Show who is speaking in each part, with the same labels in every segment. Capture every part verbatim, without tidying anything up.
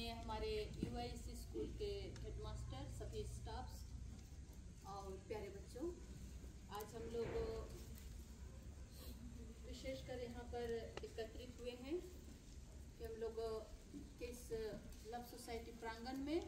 Speaker 1: माननीय हमारे UIC school के हेडमास्टर, सभी स्टाफ्स और प्यारे बच्चों, आज हम लोग विशेषकर यहाँ पर एकत्रित हुए हैं कि हम लोग इस लव सोसाइटी प्रांगण में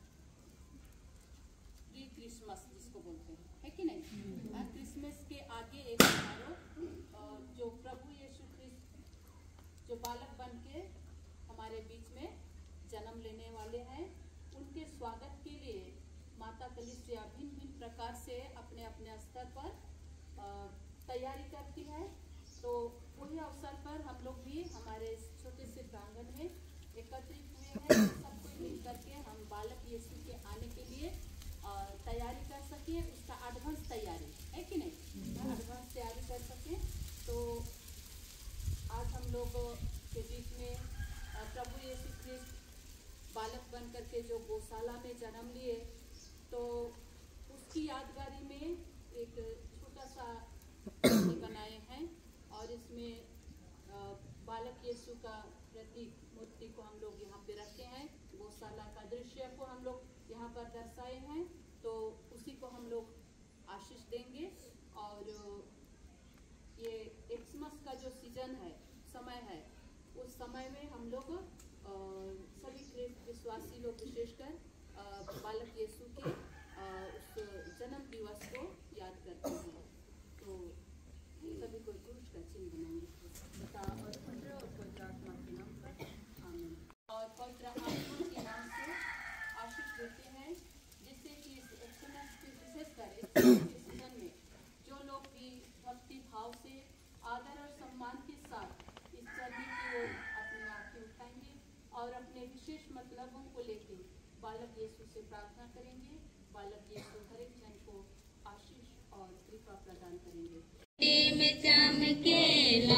Speaker 1: प्री क्रिसमस जिसको बोलते हैं, है कि नहीं, क्रिसमस के आगे एक समारोह जो प्रभु यीशु ख्रिस्त जो बालक बन के हमारे बीच में जन्म लेने वाले हैं, उनके स्वागत के लिए माता कलीसिया भिन्न भिन्न प्रकार से अपने अपने स्तर पर तैयारी करती है। तो वही अवसर पर हम लोग भी हमारे इस छोटे से प्रांगण में एकत्रित हुए हैं, सबको मिल करके हम बालक यीशु के आने के लिए तैयारी कर सकें, उसका एडवांस तैयारी है कि नहीं, एडवांस तैयारी कर सकें। तो आज हम लोग के बीच में प्रभु यीशु ख्रिस्त बालक बन करके जो गौशाला में जन्म लिए, तो उसकी यादगारी में एक छोटा सा मूर्ति बनाए हैं और इसमें बालक यीशु का प्रतीक मूर्ति को हम लोग यहाँ पे रखे हैं, गौशाला का दृश्य को हम लोग यहाँ पर दर्शाए हैं। तो उसी को हम लोग आशीष देंगे और ये क्रिसमस का जो सीजन है, समय है, उस समय में हम लोग सभी ख्रिस्त विश्वासी लोग विशेषकर बालक यीशु के उस जन्म दिवस को याद करते हैं। तो सभी को क्रूस का चिन्ह बनाएंगे, पिता और पुत्र और पवित्र आत्मा के नाम पर आमीन। और पवित्र आत्मा के नाम से आशीष देते हैं, जिससे कि इस क्रिसमस के विशेषकर इस सीजन में जो लोग भी भक्ति भाव से आदर और सम्मान के साथ इस चरनी की ओर अपनी आंखें उठाएंगे और अपने विशेष मतलबों को लेकर बालक यीशु से प्रार्थना करेंगे। बालक यीशु हर एक जन को आशीष और कृपा प्रदान करेंगे।
Speaker 2: में चमकेला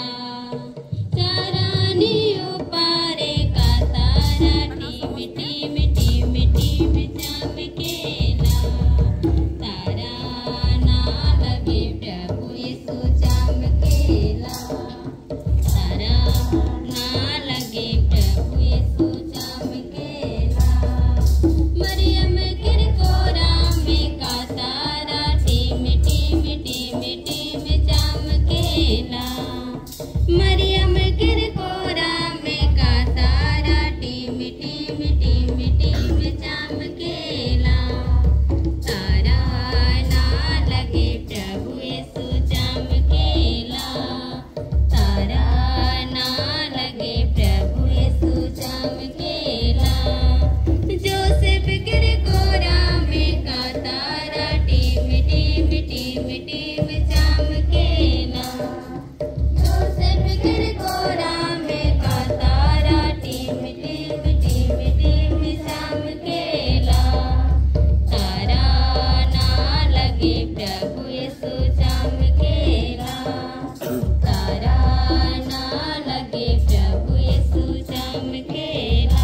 Speaker 2: चारानियों पारे का तारा, टीम टीम टीम टीम चमकेला तारा, ना लगे प्रभु यीशु चमकेला तारा, ना लगे प्रभु यीशु चमकेला। मरियम किरकोरा में का तारा, टीम टीम टीम टीम चमकेला। मरियम किरकोरा में का तारा, टीम टीम टीम टीम चमकेला तारा, ना लगे प्रभु यीशु चमकेला तारा, ना लगे प्रभु यीशु चमकेला। जोसेफ किरकोरा में का तारा, टीम टीम टीम टीम चमकेला। जोसेफ किरकोरा में का तारा, टीम टीम टीम टीम चमकेला तारा, ना लगे प्रभु यीशु चमकेला तारा, ना लगे प्रभु यीशु चमकेला।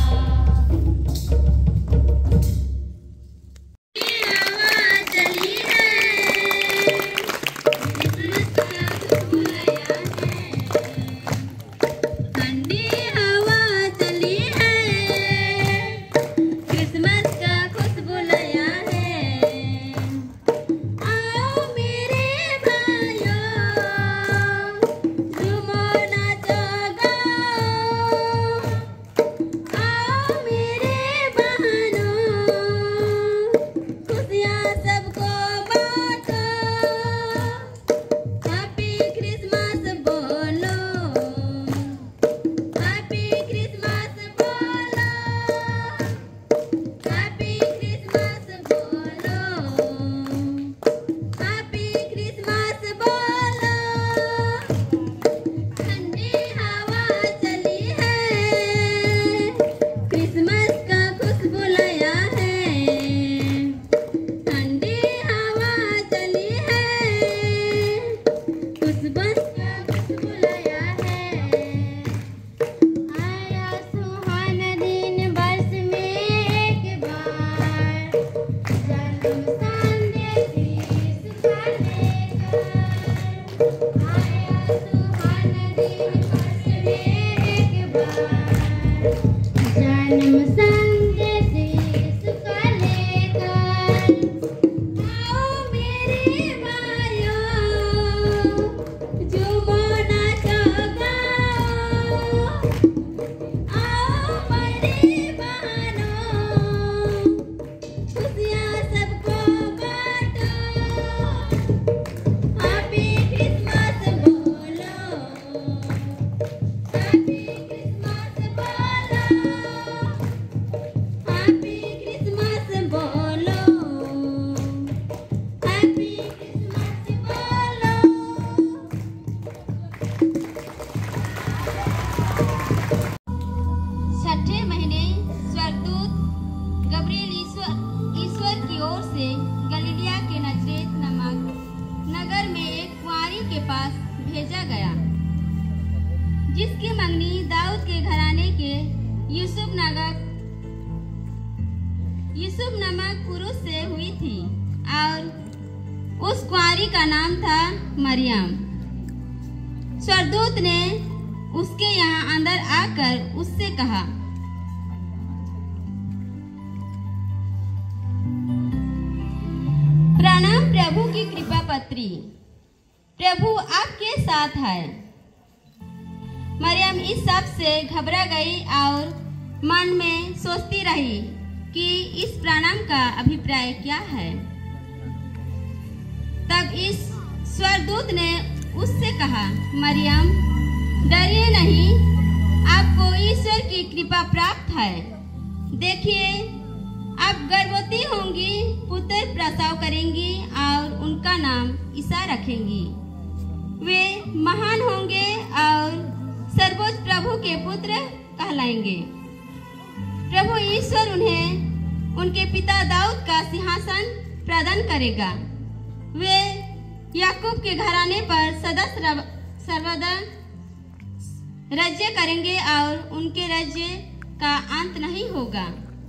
Speaker 2: हवा चली है, क्रिसमस का खुशबू आया है, ठंडी हवा चली है, क्रिसमस का खुशबू लाया है। आओ मेरे भाइयों, झूमो नाचो गाओ, आओ मेरे बहनों, खुशियाँ सबको बांटो, हैप्पी क्रिसमस बोलो, हैप्पी क्रिसमस बोलो, हैप्पी क्रिसमस बोलो, हैप्पी क्रिसमस बोलो। ठंडी हवा चली है, क्रिसमस का खुशबू लाया है, ठंडी हवा चली है, क्रिसमस का खुशबू लाया है। आया सुहाना दिन वर्ष में एक बार, जन्म संदेश यीशु का लेकर। आया सुहाना दिन वर्ष में एक बार, जन्म संदेश जिसकी मंगनी दाऊद के घराने के यूसुफ नामक यूसुफ नामक पुरुष से हुई थी और उस कुंवारी का नाम था मरियम। स्वर्गदूत ने उसके यहाँ अंदर आकर उससे कहा, प्रणाम प्रभु की कृपा पत्री, प्रभु आपके साथ है। मरियम इस सब से घबरा गई और मन में सोचती रही कि इस प्रणाम का अभिप्राय क्या है। तब इस स्वर्गदूत ने उससे कहा, मरियम डरिए नहीं, आपको ईश्वर की कृपा प्राप्त है। देखिए, आप गर्भवती होंगी, पुत्र प्रसव करेंगी और उनका नाम ईसा रखेंगी। वे महान होंगे और सर्वोच्च प्रभु के पुत्र कहलाएंगे। प्रभु ईश्वर उन्हें उनके पिता दाऊद का सिंहासन प्रदान करेगा। वे याकूब के घराने पर सदा सर्वदा राज्य करेंगे और उनके राज्य का अंत नहीं होगा।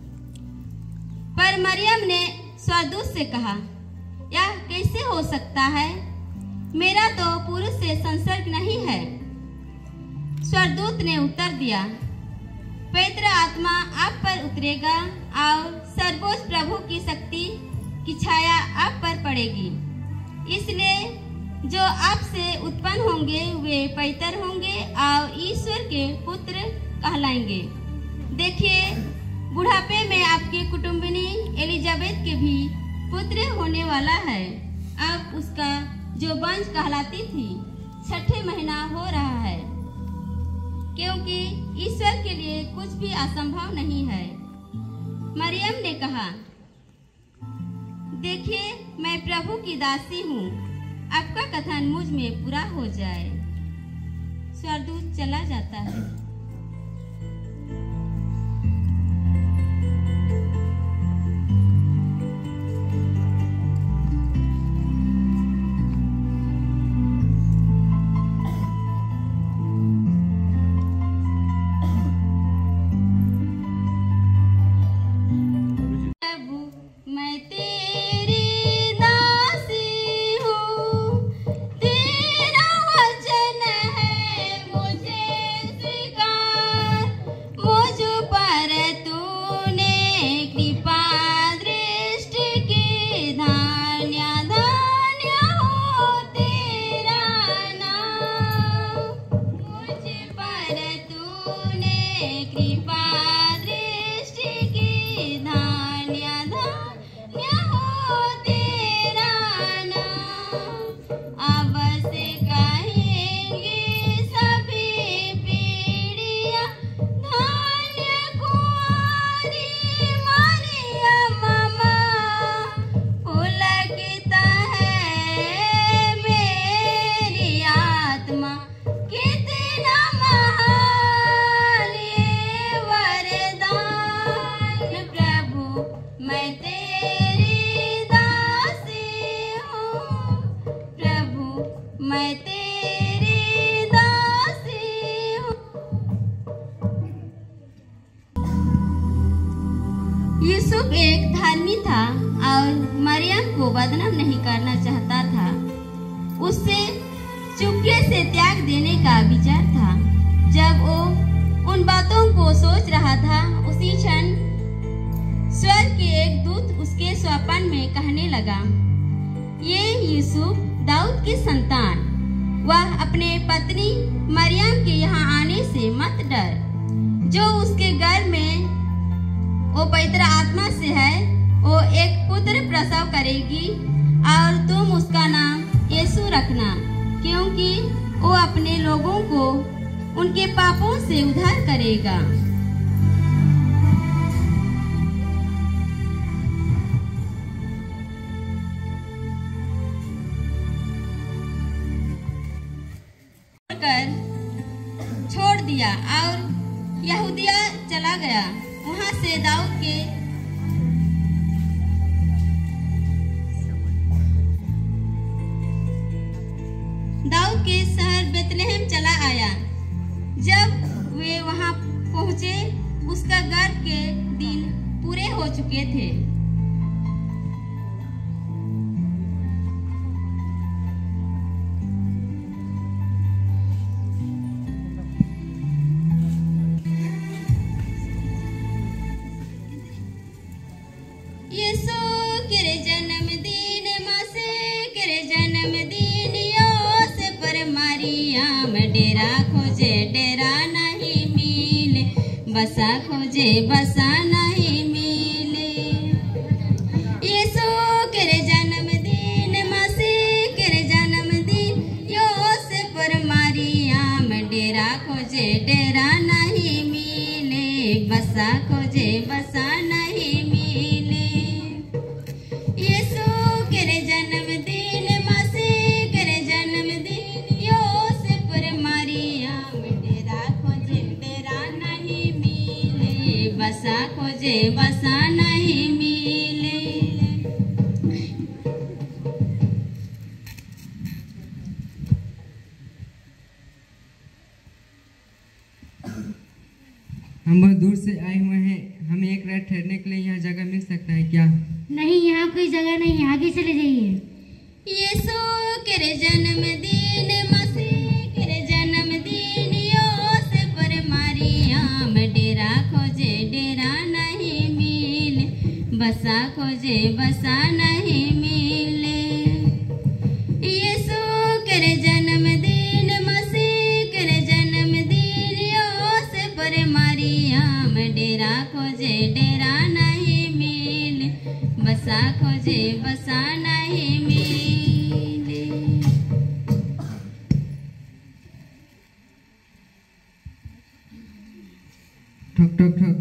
Speaker 2: पर मरियम ने स्वर्गदूत से कहा, यह कैसे हो सकता है? मेरा तो पुरुष से संसर्ग नहीं है। स्वर्गदूत ने उत्तर दिया, पवित्र आत्मा आप पर उतरेगा और सर्वोच्च प्रभु की शक्ति की छाया आप पर पड़ेगी। इसलिए जो आपसे उत्पन्न होंगे वे पवित्र होंगे और ईश्वर के पुत्र कहलाएंगे। देखिए, बुढ़ापे में आपकी कुटुंबिनी एलिजाबेथ के भी पुत्र होने वाला है। अब उसका जो वंश कहलाती थी छठे महीना हो रहा है, क्योंकि ईश्वर के लिए कुछ भी असंभव नहीं है। मरियम ने कहा, देखिए, मैं प्रभु की दासी हूँ, आपका कथन मुझ में पूरा हो जाए। स्वर्गदूत चला जाता है। यूसुफ एक धर्मी था और मरियम को बदनाम नहीं करना चाहता था। उससे चुपके से त्याग देने का विचार था। जब वो उन बातों को सोच रहा था, उसी क्षण स्वर्ग के एक दूत उसके स्वप्न में कहने लगा, ये यूसुफ दाऊद की संतान, वह अपने पत्नी मरियम के यहाँ आने से मत डर। जो उसके गर्भ में वो पवित्र आत्मा से है, वो एक पुत्र प्रसव करेगी और तुम उसका नाम यीशु रखना, क्योंकि वो अपने लोगों को उनके पापों से उद्धार करेगा। कर छोड़ दिया और यहूदिया चला गया। वहां से दाऊद के दाऊद के शहर बेतलेहम चला आया, पहुँचे उसका गर्भ के दिन पूरे हो चुके थे। यीशु के जन्मदिन मासे के जन्मदिन योसे पर मरियम डेरा खोजे डेरा नहीं मिले, बसा खोजे बसा नहीं मिले। यीशु के जन्मदिन मासे के जन्मदिन योसे पर मरियम डेरा खोजे डेरा नहीं मिले, बसा खोजे बसा नहीं मिले। यीशु के जन्मदिन मासे के जन्मदिन योसे पर मरियम डेरा खोजे डेरा नहीं मिले, बसा खोजे बसा नहीं मिले।
Speaker 3: हम बहुत दूर से आए हुए हैं, हमें एक रात ठहरने के लिए यहाँ जगह मिल सकता है क्या?
Speaker 4: नहीं, यहाँ कोई जगह नहीं, आगे चले जाइए।
Speaker 2: यीशु के जन्मदिन मसीह के जन्मदिन योसे पर मरियम डेरा खोजे डेरा नहीं मिले, बसा खोजे बसा नहीं मिले। यीशु के जन्मदिन मसीह के जन्मदिन योसे पर मरियम डेरा खोजे डेरा नहीं मिले, बसा खोजे बसा नहीं मिले।
Speaker 3: ठक ठक ठक।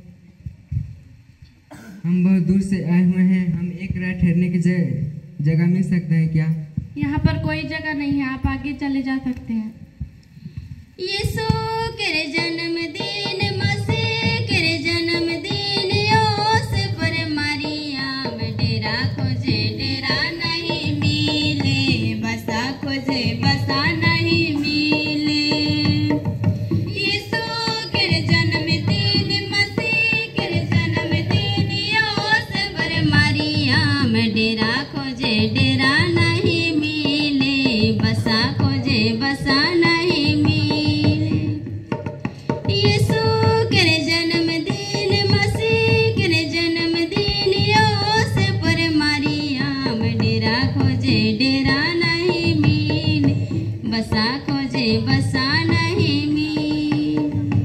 Speaker 3: हम बहुत दूर से आए हुए हैं, हम एक रात ठहरने की जगह जगह मिल सकता है क्या?
Speaker 4: यहाँ पर कोई जगह नहीं है, आप आगे चले जा सकते हैं।
Speaker 2: यीशु के जन्मदिन मसीह के जन्मदिन योसे पर मरियम डेरा खोजे डेरा नहीं मिले, बसा खोजे बसा नहीं मिले। यीशु के जन्मदिन मसीह के जन्मदिन योसे पर मरियम डेरा खोजे डेरा नहीं मिले, बसा खोजे बसा नहीं मिले। यीशु के जन्मदिन मसीह के जन्मदिन योसे पर मरियम डेरा खोजे डेरा नहीं मिले, बसा खोजे बसा नहीं मिले।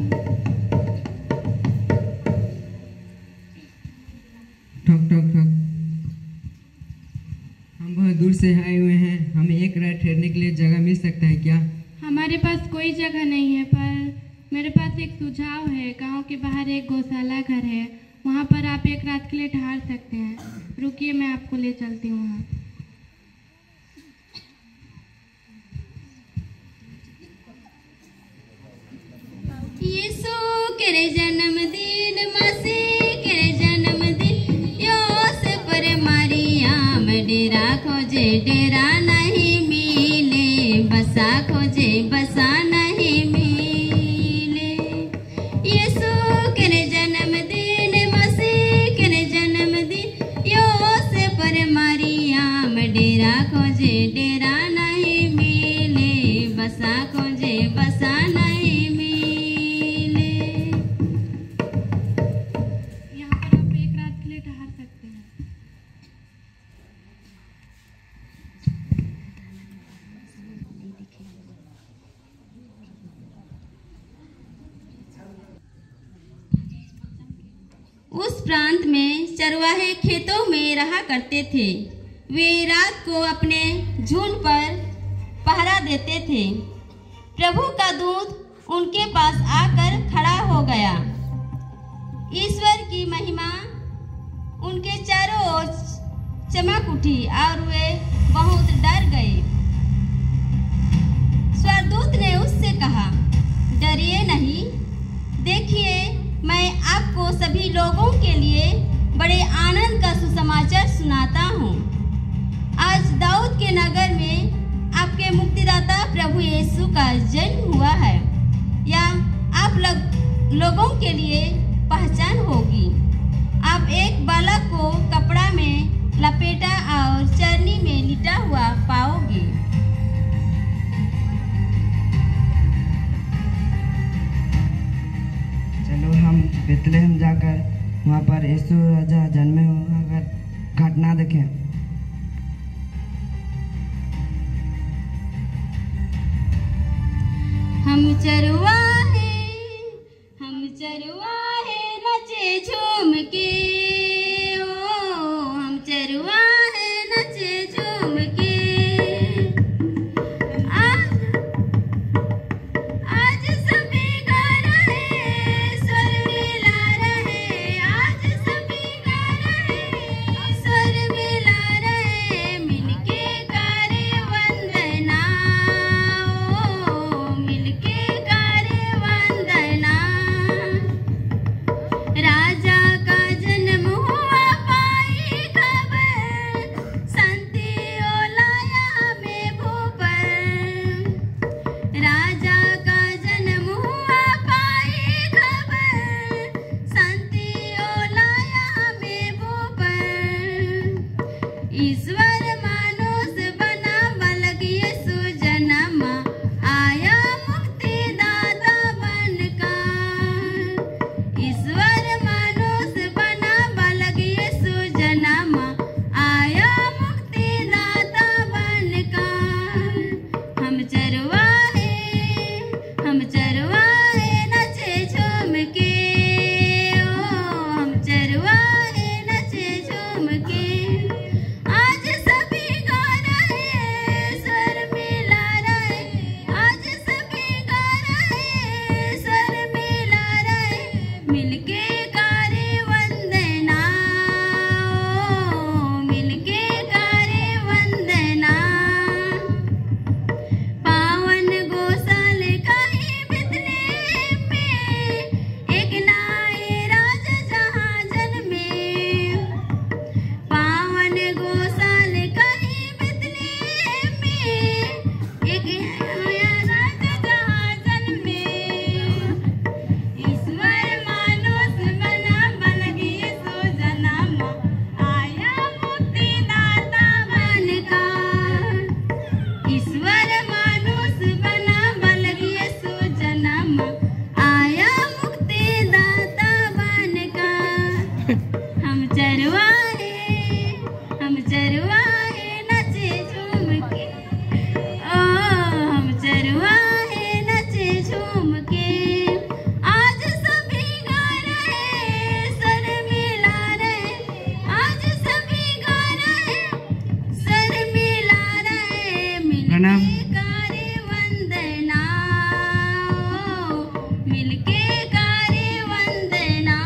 Speaker 3: ठक ठक ठक। हम बहुत दूर से आए हुए हैं, हमें एक रात ठहरने के लिए जगह मिल सकता है क्या?
Speaker 4: हमारे पास कोई जगह नहीं है, पर मेरे पास एक सुझाव है। गांव के बाहर एक गौशाला घर है, वहां पर आप एक रात के लिए ठहर सकते हैं। रुकिए, मैं आपको ले चलती हूँ वहाँ।
Speaker 2: यीशु के जन्मदिन मसीह के जन्मदिन योसे पर मरियम डेरा खोजे डेरा नहीं मिले, बसा खोजे बसा नहीं मिले। यीशु के जन्मदिन मसीह के जन्मदिन योसे पर मरियम डेरा खोजे डेरा नहीं मिले, बसा खोजे बसा नहीं मिले।
Speaker 4: यहाँ पर आप एक रात के लिए ठहर सकते हैं।
Speaker 2: उस प्रांत में चरवाहे खेतों में रहा करते थे। वे रात को अपने झुंड पर पहरा देते थे। प्रभु का दूत उनके पास आकर खड़ा हो गया। ईश्वर की महिमा उनके चारों ओर चमक उठी और वे बहुत डर गए। स्वर्गदूत ने उससे कहा, डरिए नहीं, देखिए मैं आपको सभी लोगों के लिए बड़े आनंद का सुसमाचार सुनाता हूँ। आज दाऊद के नगर में आपके मुक्तिदाता प्रभु यीशु का जन्म हुआ है। या आप लोग लोगों के लिए पहचान होगी। आप एक बालक को कपड़ा में लपेटा और चरनी में लिटा हुआ पाओगे।
Speaker 3: चलो हम बेथलेहम जाकर वहाँ पर यीशु राजा जन्मे होकर घटना देखें।
Speaker 2: हम चरवाहे हम चरवाहे नचे झूम के, ओ हम चरवाहे नचे झूम के। आज आज सभी गा रहे स्वर मिला रहे, आज सभी गा रहे स्वर मिला रहे, मिलके गारे वंदना, ओ मिलके गारे वंदना। राजा का जन्म हुआ पाई खबर, संतियो लाया में भूपर। राजा का जन्म हुआ पाई खबर, संतियो लाया में भूपर। ईश्वर मानुष बना बलग यीशु जन्मा, आया मुक्तिदाता बनकर। ईश्वर मानुष बना बलग यीशु जन्मा, आया मुक्तिदाता बनकर। हम चरवाहे हम चरवाहे नचे झूम के, ओ हम चरवाहे नचे झूम के। आज सभी गा रहे स्वर मिला रहे, आज सभी गा रहे स्वर मिला रहे, मिलके गारे वंदना, ओ मिलके गारे वंदना। पावन गोसाल का ही बेथलेहम में, एक नाए राज जहाँ जन्मे। पावन गोसाल का ही बेथलेहम में, एक नया राज जहाँ जन्मे। ईश्वर मानुष बना बलग यीशु जन्मा, आया मुक्तिदाता बनकर। ईश्वर मानुष बना बलग यीशु जन्मा, आया मुक्तिदाता बनकर। हम चरवाहे हम चरवाहे नचे झूम के, ओ हम चरवाहे नचे झूम के। आज सभी गा रहे स्वर मिला रहे, आज सभी गा रहे स्वर मिला रहे,
Speaker 3: प्रणाम।
Speaker 2: मिलके गारे वंदना, ओ मिलके गारे वंदना।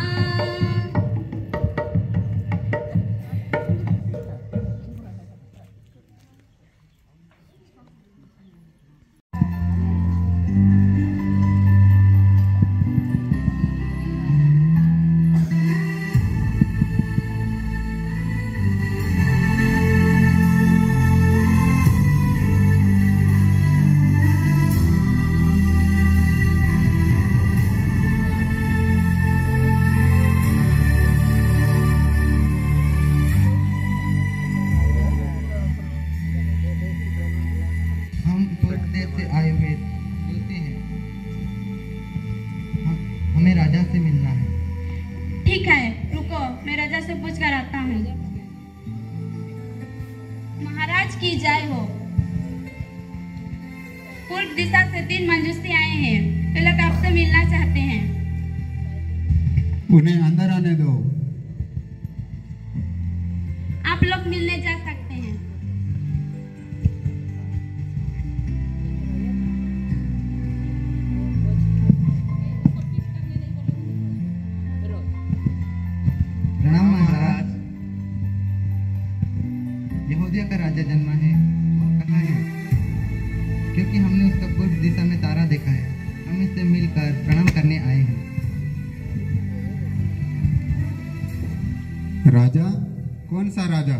Speaker 5: हम स्वर्ग देश से आए हुए दूते हैं, हम- हमें राजा से मिलना है।
Speaker 2: ठीक है, रुको, मैं राजा से पूछ कर आता हूँ। महाराज की जय हो। पूर्व दिशा से तीन मंजूसी आए हैं, वे लोग आपसे मिलना चाहते हैं।
Speaker 6: उन्हें अंदर आने दो।
Speaker 2: आप लोग मिलने जा सकते हैं।
Speaker 5: प्रणाम महाराज। यहूदिया का राजा जन्मा है, वो कहाँ है? क्योंकि हमने उसका पूर्व दिशा में तारा देखा है, हम इससे मिलकर प्रणाम करने आए हैं।
Speaker 6: राजा? कौन सा राजा?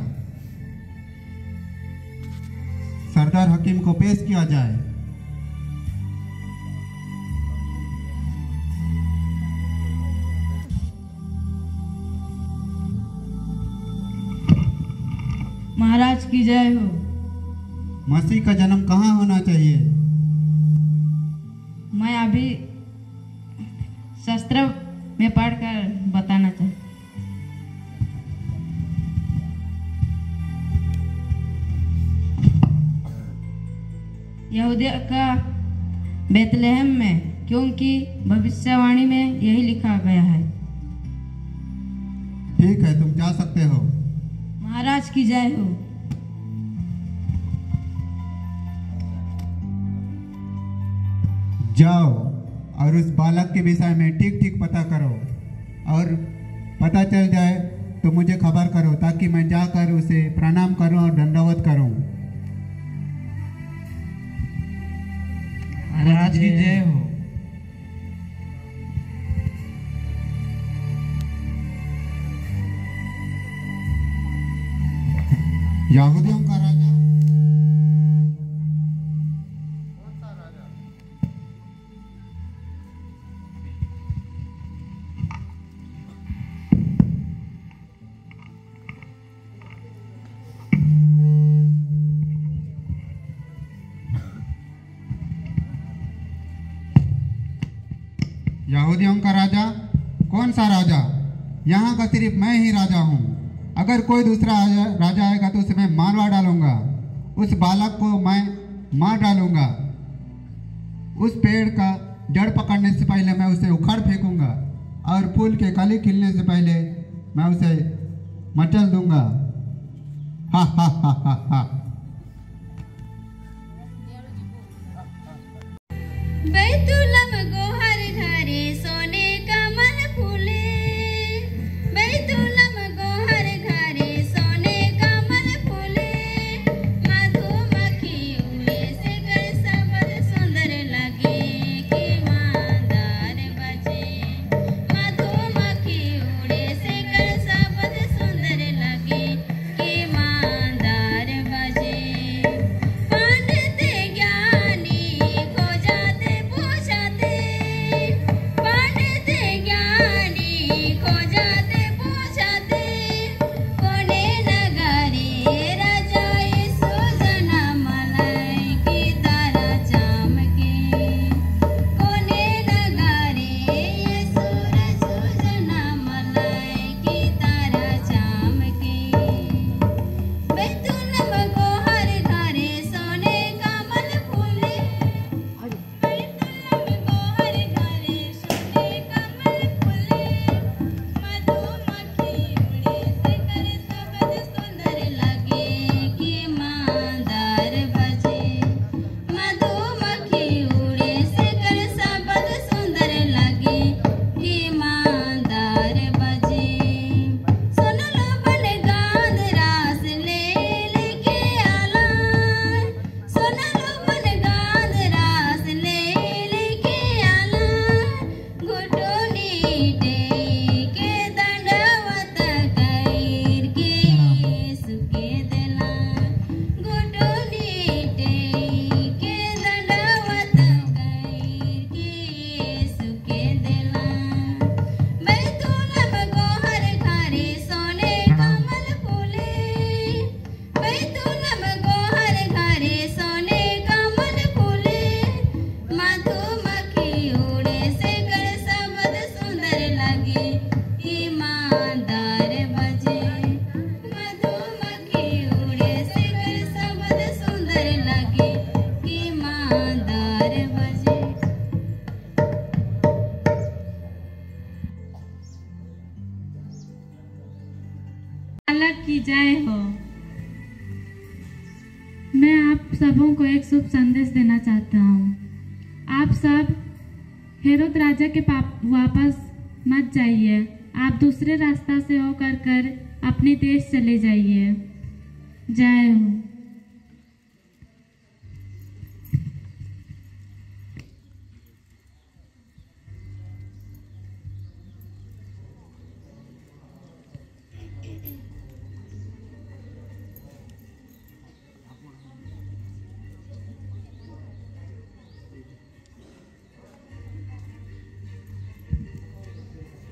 Speaker 6: सरदार हकीम को पेश किया जाए।
Speaker 7: महाराज की जय हो।
Speaker 6: मसीह का जन्म कहाँ होना चाहिए?
Speaker 7: मैं अभी शास्त्र में पढ़कर बताना चाहता। यहूदिया का बेतलेहम में, क्योंकि भविष्यवाणी में यही लिखा गया है।
Speaker 6: ठीक है, तुम जा सकते हो।
Speaker 7: महाराज की जय हो।
Speaker 6: जाओ और उस बालक के विषय में ठीक ठीक पता करो, और पता चल जाए तो मुझे खबर करो, ताकि मैं जाकर उसे प्रणाम करूं और दंडवत करूं।
Speaker 3: महाराज की जय हो।
Speaker 6: यहूदियों का राजा यहूदियों का राजा? कौन सा राजा? यहाँ का सिर्फ मैं ही राजा हूँ। अगर कोई दूसरा राजा आएगा तो उसे मैं मारवा डालूंगा। उस बालक को मैं मार डालूंगा। उस पेड़ का जड़ पकड़ने से पहले मैं उसे उखाड़ फेंकूंगा, और फूल के कली खिलने से पहले मैं उसे मचल दूंगा। हा हा हा हा हा।
Speaker 2: बैतुलम गोहर घरे सोने कमल फूले, बैतुलम गोहर घरे सोने कमल फूले, मधुमक्खी उड़े से कर शब्द सुंदर लगे कि मांदार बजे, मधुमक्खी उड़े से कर शब्द सुंदर लगे कि मांदार बजे। पंडित ज्ञानी को जाते पूछते, पंडित ज्ञानी को जाते पूछते, कोने नगरे राजा यीशु जन्म लय की तारा चमके, कोने नगरे यीशु रसू जन्म लय की तारा चमके। बैतुलम गोहर घरे सोने कमल फूले, बैतुलम गोहर घरे सोने कमल फूले, मधुमक्खी उड़े से कर शब्द सुंदर लगे कि मांदार बजे, मधुमक्खी उड़े से कर शब्द सुंदर लगे कि मांदार बजे। सुन लो बन गांध रास ले लेके आला, सुन लो बन गांध रास ले लेके आला, घुटुनी टेके दंडवत कइर के यीशु के देला, घुटुनी टेके दंडवत कइर के यीशु के देला। बैतुलम गोहर घरे सोने कमल फूले, बैतुलम गोहर घरे सोने कमल फूले, मधुमक्खी उड़े से कर शब्द सुंदर लगे कि मांदार बजे, मधुमक्खी उड़े से कर शब्द सुंदर लगे कि मांदार बजे।
Speaker 4: बालक की जय हो। मैं आप सबों को एक शुभ संदेश देना चाहता हूँ। आप सब हेरोद राजा के पाप वापस मत जाइए। आप दूसरे रास्ता से होकर कर अपने देश चले जाइए। जय हो।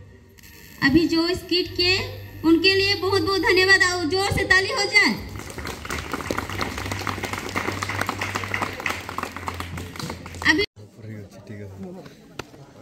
Speaker 2: अभी जो स्किट किए उनके लिए बहुत बहुत धन्यवाद। और जोर से ताली हो जाए।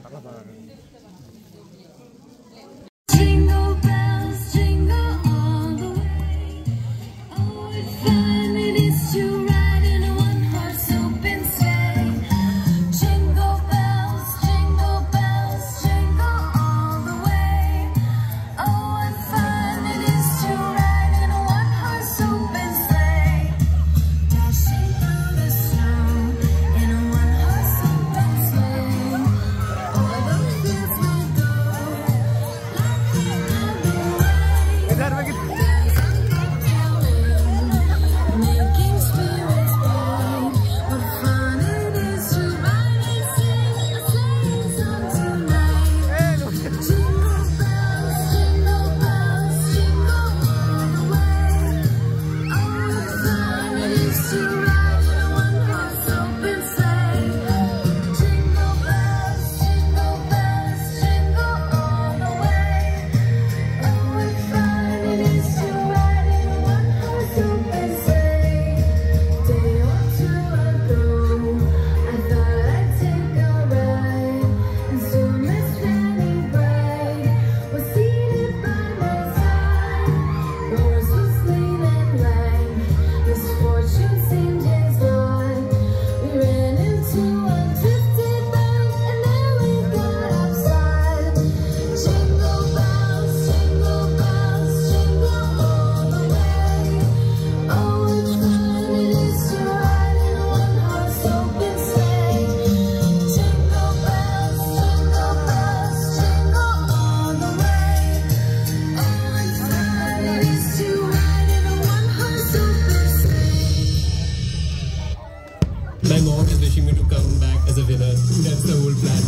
Speaker 8: My mom is wishing me to come back as a winner. That's the whole plan.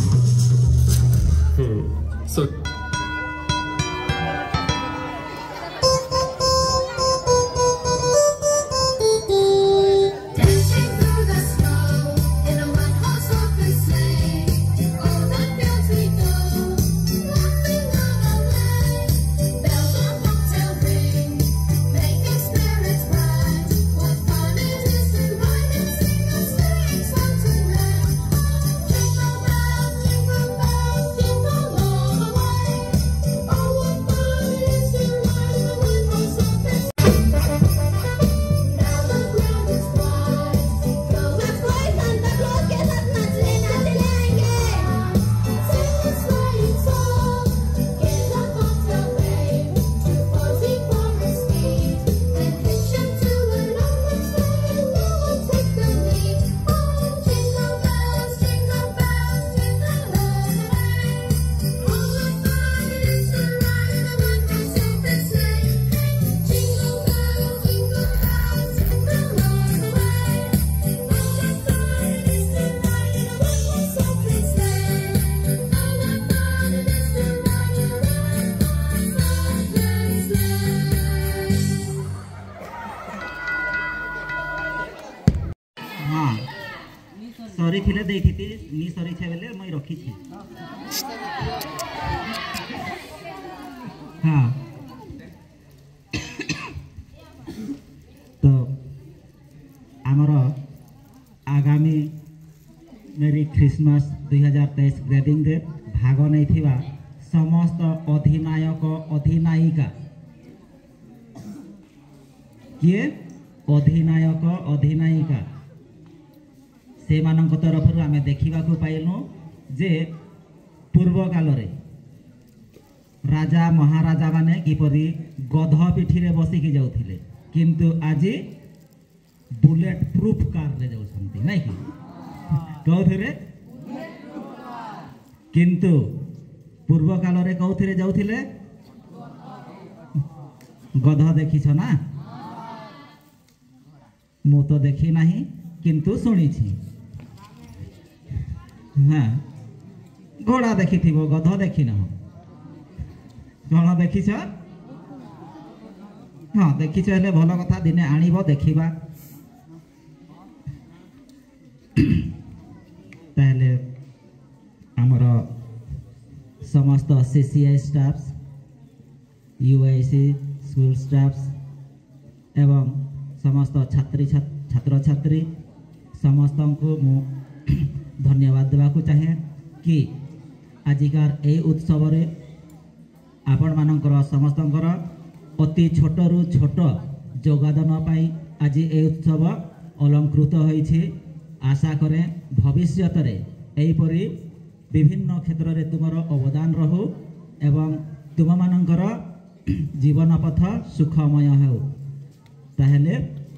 Speaker 8: Hmm. So.
Speaker 9: सरी थिले देथि नी सरी छे बेले मई रखी छी हाँ तो आमर आगामी मेरी क्रिसमस दुई हजार तेईस ग्रेडिंग रे भाग नहीं थिबा समस्त अधिनायक अधिनायिका किए अधिनायक अधिनायिका से मानक तरफ आम देखा पाइलु जे पूर्व काल राजा महाराजा माने किपरि गध पिठी रे बसिकी जाउथिले किंतु आज बुलेट प्रूफ कार रे जाउछंती नै कि कौथिरे किंतु पूर्व काल रे कौथिरे जाउथिले गध देखिछ ना मु तो देखी नाही किंतु सुनी छी हाँ घोड़ा देखी थी गध देखी न कौन देखी हाँ देखी हेले भल कथा दिने आणिब देखिबा ताहले आमर समस्त CCI staffs UIC school staffs एवं समस्त छात्री छात्र छात्री समस्त को मु धन्यवाद देवा चाहे कि आजिकार ए उत्सव रे आपण मानकर समस्तंकर अति छोटरू छोट योगदान पाई आज ए उत्सव अलंकृत होइछि। आशा करे भविष्य रे एहिपरि विभिन्न क्षेत्र रे तुमर अवदान रहू एवं तुम मानकर जीवन पथ सुखमय हो। ताहेले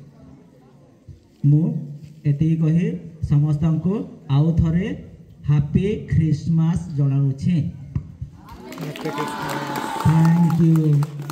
Speaker 9: मु एति कही समस्त को आउ थरे हैप्पी क्रिसमस जणाउछि। Thank you.